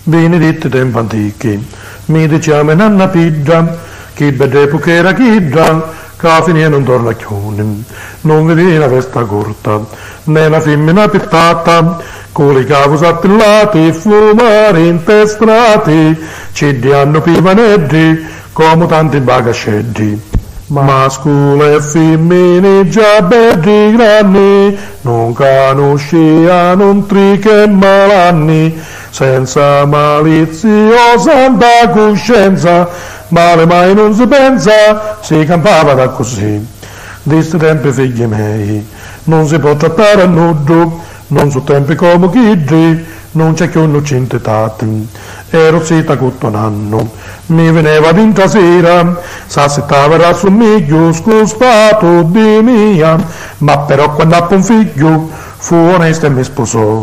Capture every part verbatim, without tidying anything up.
Benedetto tempo antichi, mi diciamo nanna pidda, che bella epoca era chidda, che alla fine non torna più, non vedi una festa corta, né una femmina pittata, con le cavo sattellate, fumare intestrati, ci diano pivanetti, come tanti bagascetti. Mascolo e femmine già belli grandi, non conosciano un triche malanni, senza malizia o santa coscienza, male mai non si pensa, si campava da così. Di sti tempi figli miei, non si può trattare a nudo, non su tempi come chiddi, non c'è più innocente tati. Ero zitta tutto un anno, mi veniva d'intra sera, s'assettava era sul miglio, scostato di mia, ma però quando appo un figlio, fu onesto e mi sposò.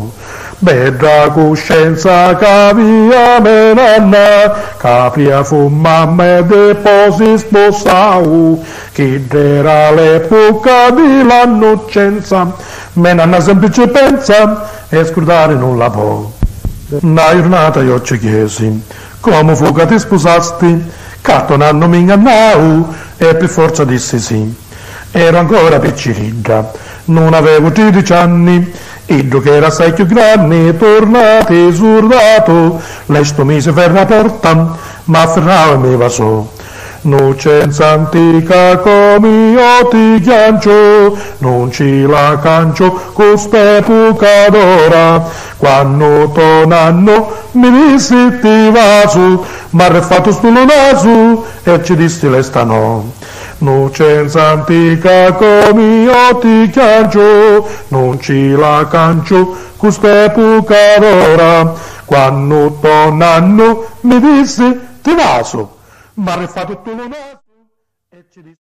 Bella coscienza capia me nanna, capia fu mamma e deposi sposau, che era l'epoca di l'innocenza, me nanna semplice pensa e scordare non la può. Una giornata io ci chiesi, come fu che ti sposasti? Catto un anno mi ingannau e per forza dissi sì. Ero ancora picciridda, non avevo tredici anni, Iddo che era assai più grande, tornate surdato, lei sto mise per la porta, ma afferrava e mi vasò. Nocenza antica come io ti chiancio, non ci la cancio quest'epoca d'ora, quando tornano mi dissi ti vaso, ma refatto sto naso e ci dissi lesta no. Nocenza antica come io ti chiancio, non ci la cancio quest'epoca d'ora, quando tornano mi dissi ti vaso, ma refatto tu naso e ci dissi